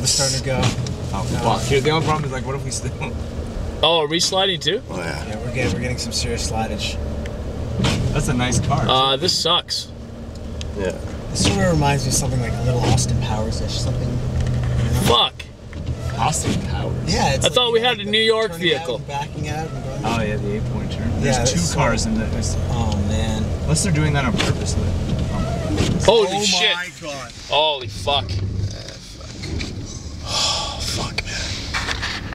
it's starting to go. Oh, fuck. Here, the only problem is, like, what if we still... Oh, are we sliding too? Oh, yeah. Yeah, we're getting some serious slidage. That's a nice car. This sucks. Yeah. This sort of reminds me of something like a little Austin Powers-ish, something. You know? Fuck. Austin Powers. Yeah, it's I thought we had a New York turning vehicle. out and backing out and going. Oh, yeah, the 8-point turn. Yeah, There's 2 cars in this. Oh, man. Unless they're doing that on purpose. Holy shit. Oh, my God. Holy fuck.